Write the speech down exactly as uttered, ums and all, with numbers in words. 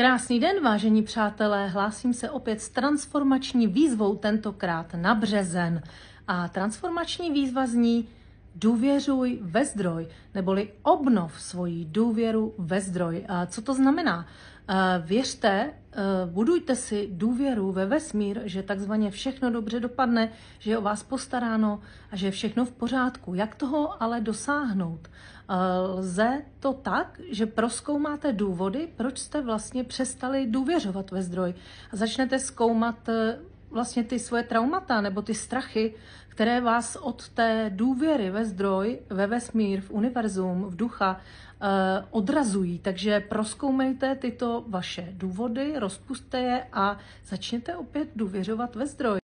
Krásný den, vážení přátelé, hlásím se opět s transformační výzvou, tentokrát na březen. A transformační výzva zní: důvěřuj ve zdroj, neboli obnov svoji důvěru ve zdroj. A co to znamená? Věřte, budujte si důvěru ve vesmír, že takzvaně všechno dobře dopadne, že je o vás postaráno a že je všechno v pořádku. Jak toho ale dosáhnout? Lze to tak, že prozkoumáte důvody, proč jste vlastně přestali důvěřovat ve zdroj a začnete zkoumat vlastně ty svoje traumata nebo ty strachy, které vás od té důvěry ve zdroj, ve vesmír, v univerzum, v ducha eh, odrazují. Takže prozkoumejte tyto vaše důvody, rozpusťte je a začněte opět důvěřovat ve zdroj.